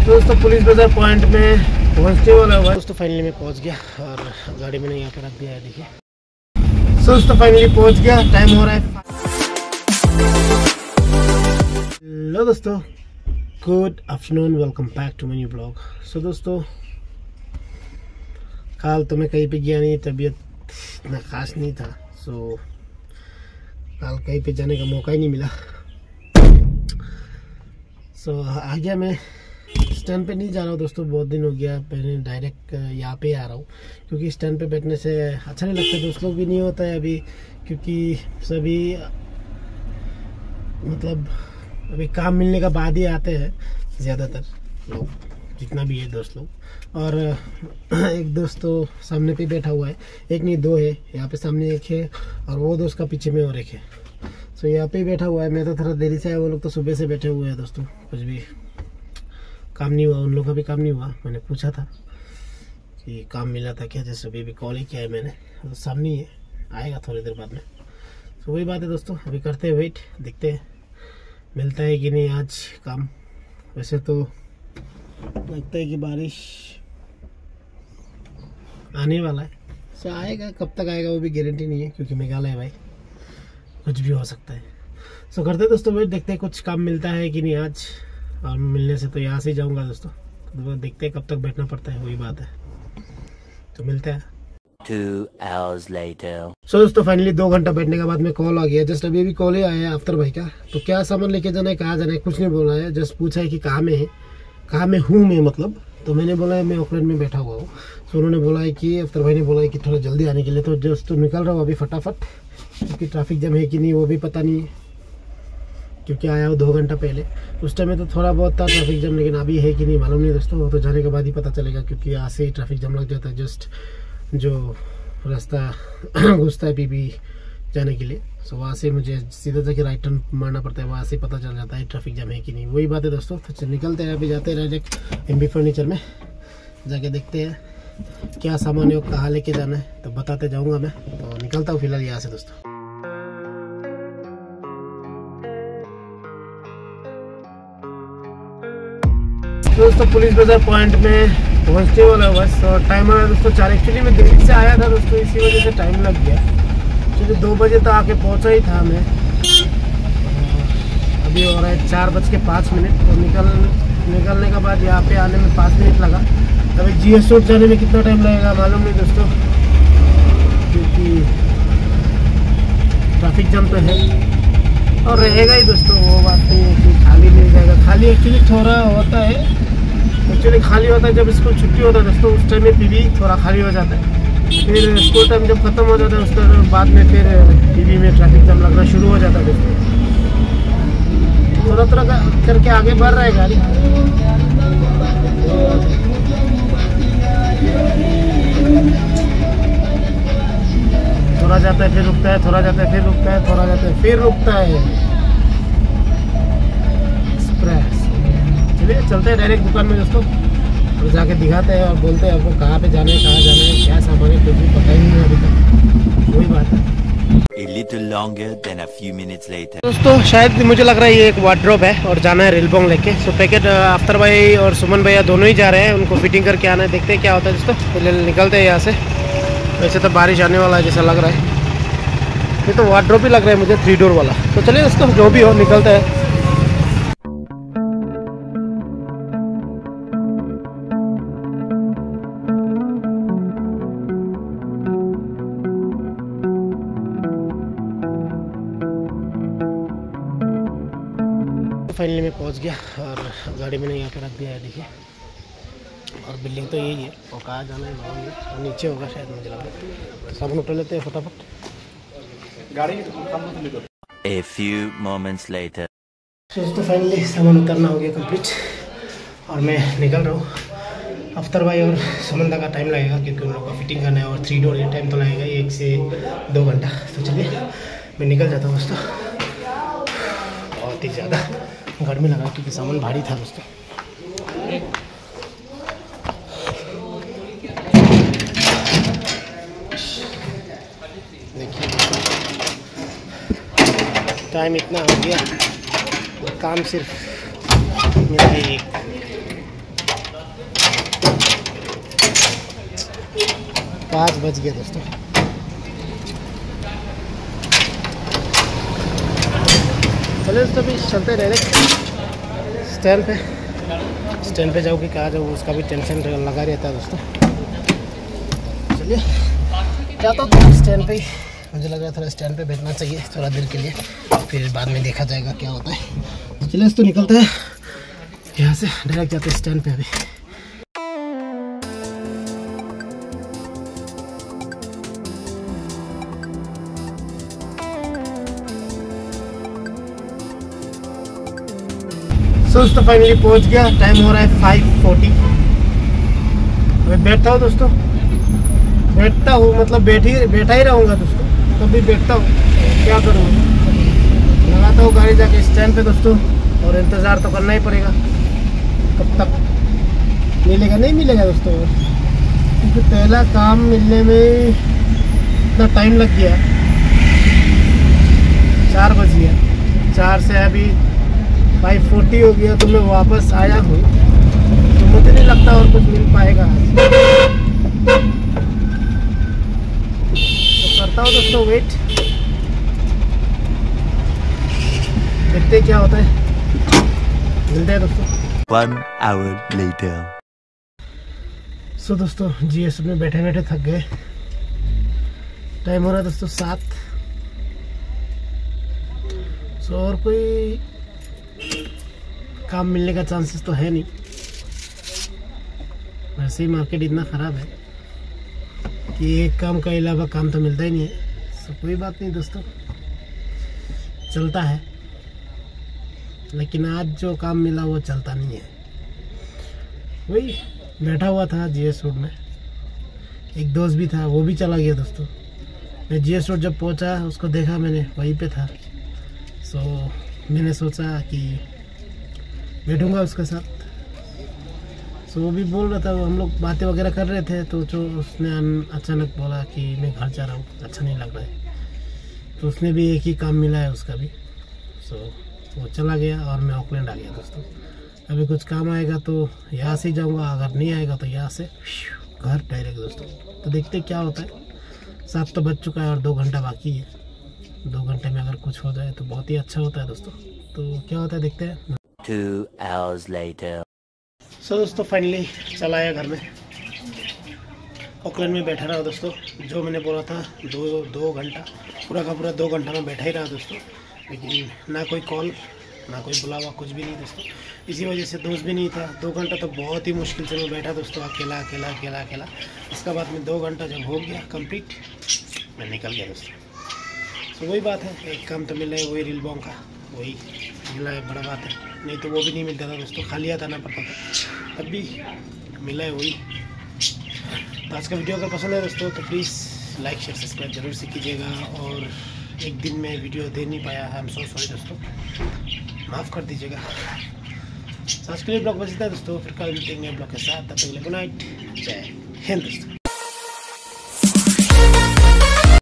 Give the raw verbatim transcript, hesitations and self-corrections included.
दोस्तों पुलिस बाजार पॉइंट में पहुंचने वाला हुआ दोस्तों। फाइनली मैं पहुंच गया और गाड़ी मैंने यहाँ पे रख दिया है, देखिए। दोस्तों फाइनली पहुंच गया, टाइम हो रहा है। हेलो दोस्तों, good afternoon, welcome back to my new blog. So दोस्तों कल तो मैं कहीं पे गया नहीं, तबीयत इतना खास नहीं था। सो कल कहीं पे जाने का मौका ही नहीं मिला। सो आ गया, मैं स्टैंड पे नहीं जा रहा हूँ दोस्तों, बहुत दिन हो गया। पहले डायरेक्ट यहाँ पे आ रहा हूँ क्योंकि स्टैंड पे बैठने से अच्छा नहीं लगता, दोस्त लोग भी नहीं होता है अभी, क्योंकि सभी मतलब अभी काम मिलने का बाद ही आते हैं ज़्यादातर लोग, जितना भी है दोस्त लोग। और एक दोस्त तो सामने पे बैठा हुआ है, एक नहीं दो है, यहाँ पे सामने एक है और वो दोस्त का पीछे में और एक है। सो यहाँ पे ही बैठा हुआ है, मैं तो थोड़ा देरी से आया, वो लोग तो सुबह से बैठे हुए हैं दोस्तों। कुछ भी काम नहीं हुआ, उन लोगों का भी काम नहीं हुआ। मैंने पूछा था कि काम मिला था क्या, जैसे अभी भी कॉल ही किया है मैंने, तो सामने ही है, आएगा थोड़ी देर बाद में। तो वही बात है दोस्तों, अभी करते हैं वेट, देखते हैं मिलता है कि नहीं आज काम। वैसे तो लगता है कि बारिश आने वाला है, सो आएगा, कब तक आएगा वो भी गारंटी नहीं है, क्योंकि मेघालय है भाई, कुछ भी हो सकता है। सो करते हैं दोस्तों वेट, देखते हैं कुछ काम मिलता है कि नहीं आज। और मिलने से तो यहाँ से ही जाऊँगा दोस्तों, तो देखते हैं कब तक बैठना पड़ता है, वही बात है। तो मिलते हैं Two hours later. So so, दोस्तों फाइनली दो घंटा बैठने के बाद में कॉल आ गया। जस्ट अभी भी कॉल ही आया है अफ्तर भाई का। तो क्या सामान लेके जाना है, कहाँ जाना है, कुछ नहीं बोला है, जस्ट पूछा है कि कहाँ में है, कहाँ में हूँ मैं मतलब। तो मैंने बोला है मैं ऑकलैंड में बैठा हुआ हूँ। तो उन्होंने बोला है कि अफ्तर भाई ने बोला है कि थोड़ा जल्दी आने के लिए। तो जस्ट तो निकल रहा हूँ अभी फटाफट, क्योंकि ट्रैफिक जैम है कि नहीं वो भी पता नहीं है, क्योंकि आया हूँ दो घंटा पहले। उस टाइम में तो थोड़ा बहुत था ट्रैफिक जैम, लेकिन अभी है कि नहीं मालूम नहीं दोस्तों, वो तो जाने के बाद ही पता चलेगा, क्योंकि यहाँ से ही ट्रैफिक जैम लग जाता है। जस्ट जो रास्ता घुसता है पीपी जाने के लिए, सो वहाँ से मुझे सीधा जाके राइट टर्न मारना पड़ता है, वहाँ से पता चल जाता है ट्रैफिक जैम है कि नहीं, वही बात है दोस्तों। तो निकलते हैं, अभी जाते हैं डायरेक्ट एम बी फर्नीचर में, जाके देखते हैं क्या सामान है, कहाँ लेके जाना है, तो बताते जाऊँगा मैं। तो निकलता हूँ फिलहाल यहाँ से दोस्तों। दोस्तों पुलिस बाजार पॉइंट में पहुंचने वाला हुआ। सो टाइम आ दोस्तों चार, एक्चुअली मैं देरी से आया था दोस्तों, इसी वजह से टाइम लग गया। क्योंकि दो बजे तो आके पहुंचा ही था मैं, अभी हो रहा है चार बज के पाँच मिनट। तो निकल निकलने के बाद यहाँ पे आने में पाँच मिनट लगा। अभी जी एस रोड जाने में कितना टाइम लगेगा मालूम नहीं दोस्तों, क्योंकि ट्रैफिक जाम तो है और रहेगा ही दोस्तों, वो बात नहीं है कि खाली मिल जाएगा। खाली एक्चुअली थोड़ा होता है, एक्चुअली खाली होता है जब स्कूल छुट्टी होता है दोस्तों, उस टाइम में पीवी थोड़ा खाली हो जाता है। फिर स्कूल टाइम जब खत्म हो जाता है उसके बाद में फिर पीवी में ट्रैफिक जाम लगना शुरू हो जाता है दोस्तों। थोड़ा थोड़ा करके आगे बढ़ रहा है गाड़ी। थोड़ा जाता है फिर रुकता है, थोड़ा जाता है फिर रुकता है, थोड़ा जाता है फिर रुकता है। एक्सप्रेस। चलिए चलते हैं डायरेक्ट दुकान में दोस्तों, और जाके दिखाते हैं और बोलते हैं आपको कहाँ पे जाना है, कहाँ जाना है, क्या सामान है, कुछ भी पता ही नहीं है अभी तक, वही बात है। A little longer than a few minutes later. दोस्तों शायद मुझे लग रहा है ये एक वार्डरोब है और जाना है रिलबोंग लेके। सो पैकेट अफ्तर भाई और सुमन भैया दोनों ही जा रहे हैं, उनको फिटिंग करके आना है, देखते हैं क्या होता है दोस्तों। फिलहाल निकलते हैं यहाँ से। वैसे तो बारिश आने वाला है जैसा लग रहा है, ये तो वार्डरोब ही लग रहा है मुझे, थ्री डोर वाला। तो चलिए दोस्तों जो भी हो निकलते हैं। फाइनली मैं पहुंच गया और गाड़ी मैंने यहाँ पे रख दिया है, देखिए। और बिल्डिंग तो यही है, और कहाँ जाना है मालूम नहीं, और नीचे होगा शायद मुझे लग रहा है। सामान उठा लेते हैं फटाफट गाड़ी। A few moments later. दोस्तों फाइनली सामान उतरना हो गया कंप्लीट और मैं निकल रहा हूँ। अफ्तर भाई और सुमंदा का टाइम लगेगा, क्योंकि उन लोगों का फिटिंग करना है, और थ्री डोर है, टाइम तो लगेगा एक से दो घंटा। तो चलिए मैं निकल जाता हूँ दोस्तों। बहुत ही ज़्यादा गर्मी लगा क्योंकि सामान भारी था दोस्तों। देखिए टाइम इतना हो गया, काम सिर्फ मेरा एक पाँच बज गए दोस्तों। चलिए दोस्तों अभी चलते रह रहे स्टैंड पे। स्टैंड पे जाओ कि कहाँ जाओ उसका भी टेंशन लगा रहता है दोस्तों। चलिए जाता हूँ स्टैंड पे ही। मुझे लग रहा है थोड़ा स्टैंड पे बैठना चाहिए थोड़ा देर के लिए, फिर बाद में देखा जाएगा क्या होता है। चलिए तो निकलते हैं यहाँ से, डायरेक्ट जाते हैं स्टैंड पे अभी। दोस्तों फाइनली पहुंच गया। टाइम हो रहा है फाइव फोर्टी। मैं बैठता हूँ दोस्तों, बैठता हूँ मतलब बैठी बैठा ही रहूँगा दोस्तों, तब भी बैठता हूँ, क्या करूँगा। लगाता हूँ गाड़ी जाके स्टैंड पे दोस्तों, और इंतज़ार तो करना ही पड़ेगा कब तक मिलेगा नहीं मिलेगा दोस्तों, क्योंकि पहला काम मिलने में इतना टाइम लग गया। चार बज गया, चार से अभी फाइव फोर्टी हो गया, तो मैं वापस आया हूँ, तो मुझे नहीं लगता और कुछ मिल पाएगा आज। तो करता हूँ दोस्तों वेट, देखते क्या होता है, मिलते हैं दोस्तों। One hour later. सो दोस्तों जीएस में बैठे बैठे थक गए। टाइम हो रहा है दोस्तों सात। सो और कोई काम मिलने का चांसेस तो है नहीं, वैसे ही मार्केट इतना ख़राब है कि एक काम के अलावा काम तो मिलता ही नहीं है। सो कोई बात नहीं दोस्तों, चलता है, लेकिन आज जो काम मिला वो चलता नहीं है। वही बैठा हुआ था जीएस रोड में, एक दोस्त भी था, वो भी चला गया दोस्तों। मैं जीएस रोड जब पहुंचा उसको देखा मैंने, वहीं पे था। सो मैंने सोचा कि बैठूंगा उसके साथ। सो वो भी बोल रहा था, हम लोग बातें वगैरह कर रहे थे, तो जो उसने अचानक बोला कि मैं घर जा रहा हूँ, अच्छा नहीं लग रहा है। तो उसने भी एक ही काम मिला है उसका भी। सो वो चला गया और मैं ऑकलैंड आ गया दोस्तों। अभी कुछ काम आएगा तो यहाँ से ही जाऊँगा, अगर नहीं आएगा तो यहाँ से घर डायरेक्ट दोस्तों। तो देखते क्या होता है। सात तो बज चुका है और दो घंटा बाकी है। दो घंटे में अगर कुछ हो जाए तो बहुत ही अच्छा होता है दोस्तों। तो क्या होता है देखते हैं। Two hours later. सो दोस्तों फाइनली चला आया घर में। ऑकलैंड में बैठा रहा दोस्तों, जो मैंने बोला था दो दो घंटा पूरा का पूरा दो घंटा में बैठा ही रहा दोस्तों। लेकिन ना कोई कॉल ना कोई बुलावा, कुछ भी नहीं दोस्तों। इसी वजह से दोस्त भी नहीं था। दो घंटा तो बहुत ही मुश्किल से मैं बैठा दोस्तों, अकेला अकेला अकेला अकेला। इसके बाद में दो घंटा जब हो गया कंप्लीट, मैं निकल गया दोस्तों। तो वही बात है, एक काम तो मिला है, वही रीलबॉन्ग का वही मिला है, बड़ा बात है। नहीं तो वो भी नहीं मिलता था दोस्तों, खाली हाथ आना पड़ता था, तब भी मिला है वही। तो आज का वीडियो अगर पसंद है दोस्तों तो प्लीज़ लाइक शेयर सब्सक्राइब जरूर से कीजिएगा। और एक दिन में वीडियो दे नहीं पाया, आई एम सो सॉरी दोस्तों, माफ़ कर दीजिएगा। आज के लिए ब्लॉग बस इतना दोस्तों, फिर कल मिलते हैं नए ब्लॉग के साथ। तब तक गुड नाइट, जय हिंद दोस्तों।